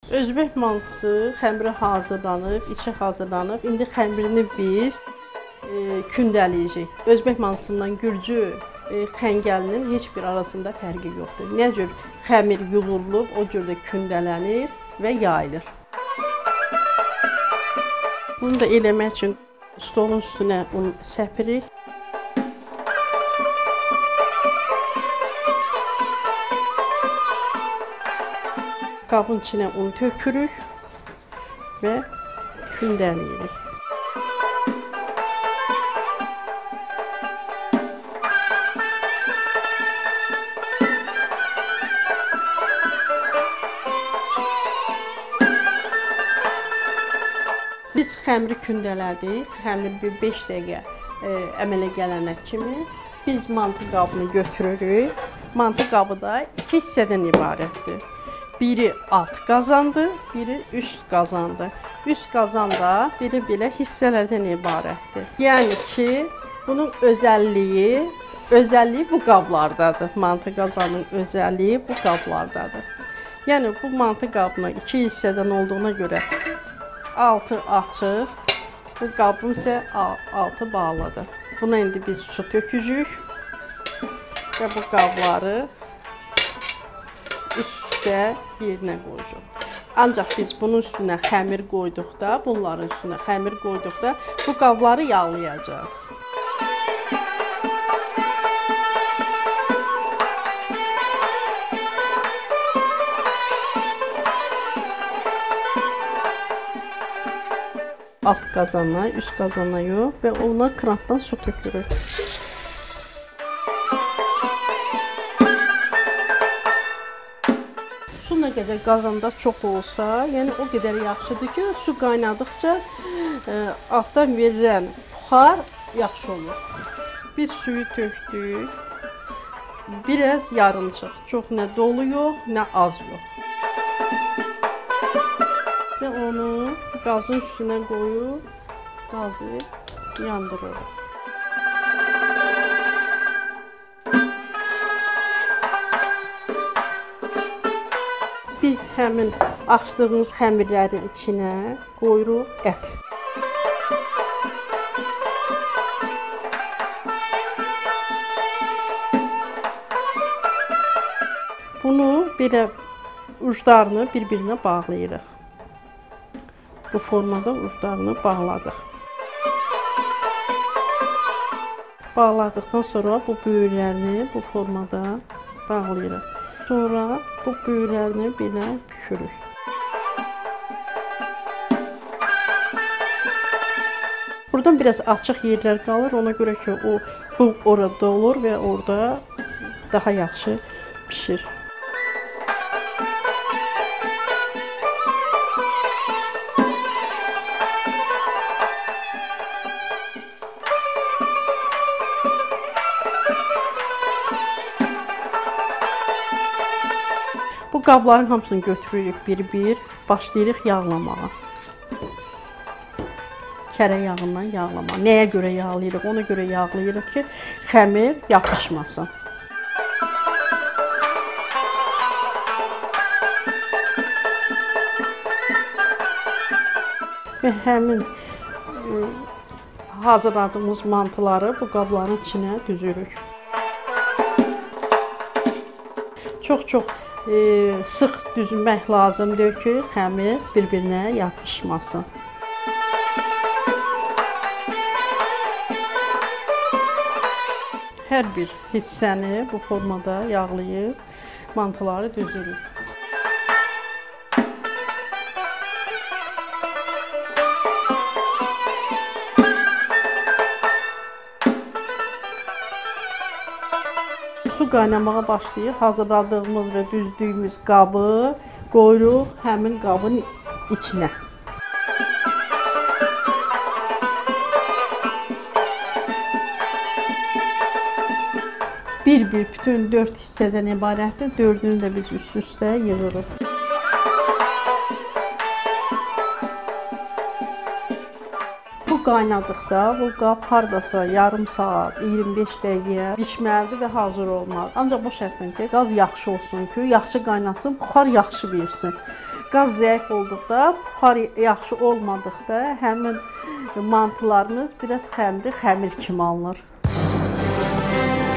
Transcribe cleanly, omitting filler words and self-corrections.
Özbək mantısı xəmiri hazırlanıb, içi hazırlanıb. İndi xəmirini biz kündələyəcəyik. Özbək mantısından gürcü xəngəlinin heç bir arasında fərqi yoxdur. Nə cür xəmir yuyulub, o cür də kündələnir və yayılır. Bunu da eləmək üçün stolun üstünə un səpirik. Qabın içinə un tökürük və kündələyirik. Biz xəmiri kündələdik. Xəmir bir 5 dəqiqə əmələ gələnə kimi biz mantı qabını götürürük. Mantı qabı da 2 hissədən ibarətdir. Biri alt qazandır, biri üst qazandır. Üst qazan da biri belə hissələrdən ibarətdir. Yəni ki, bunun özəlliyi bu qablardadır. Mantı qazanın özəlliyi bu qablardadır. Yəni bu mantı qabını 2 hissədən olduğuna görə altı açıq, bu qabın isə altı bağlıdır. Buna indi biz su tökücük və bu qabları üstə yerinə qoyuruq. Ancaq biz bunun üstünə xəmir qoyduqda, bunların üstünə xəmir qoyduqda bu qabları yağlayacaq. Alt qazana, üst qazana yox və ona krantdan su tökürük. Su nə qədər qazanda çox olsa, yəni o qədər yaxşıdır ki, su qaynadıqca altdan verilən buxar yaxşı olur. Biz suyu tökdük, biraz yarımçıq, çox nə dolu yox, nə az yox. Və onu qazın üstünə qoyub, qazı yandırırıq. Biz həmin açdığımız xəmirlərin içinə qoyuruq ət. Bunu belə uclarını bir-birinə bağlayırıq. Bu formada uclarını bağladıq. Bağladıqdan sonra bu böyürlərini bu formada bağlayırıq. Sonra bu böyürlərini belə bükürük. Buradan biraz açıq yerlər qalır, ona görə ki, bu orada olur və orada daha yaxşı pişir. Bu qabların hamısını götürürük bir-bir, başlayırıq yağlamağa. Kərə yağından yağlamağa. Nəyə görə yağlayırıq? Ona görə yağlayırıq ki, xəmir yapışmasın. Və həmin hazırladığımız mantıları bu qabların içinə düzürük. Çox sıx düzmək lazımdır ki, xəmir bir-birinə yapışmasın. Hər bir hissəni bu formada yağlayıb mantıları düzürük. Su qaynamağa başlayır. Hazırladığımız və düzdüyümüz qabı qoyuruq həmin qabın içinə. Bir-bir bütün 4 hissədən ibarətdir. 4-ünü də biz üst-üstə yığırıq. Qaynadıqda bu qab hardasa yarım saat, 25 dəqiqə bişməlidir və hazır olmalı. Ancaq bu şərtlə ki, qaz yaxşı olsun ki, yaxşı qaynasın, buxar yaxşı versin. qaz zəif olduqda, buxar yaxşı olmadıqda həmin mantılarımız biraz xəmir kimi alınır.